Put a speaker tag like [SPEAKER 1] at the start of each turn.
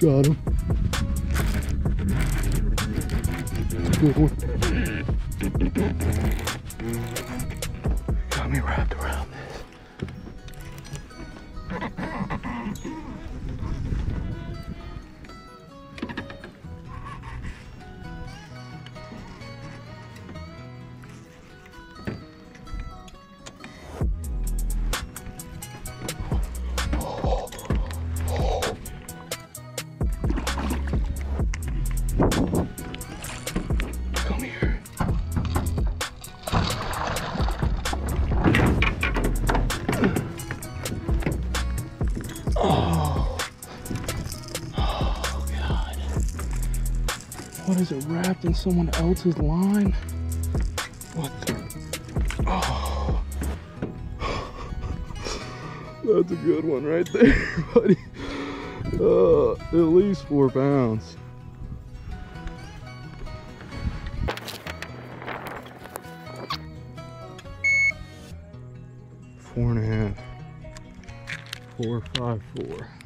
[SPEAKER 1] Got him. Good one. Got me wrapped around this. Come here. Oh God. What is it, wrapped in someone else's line? What the? Oh. That's a good one right there, buddy. At least 4 pounds. Four and a half. 4.54.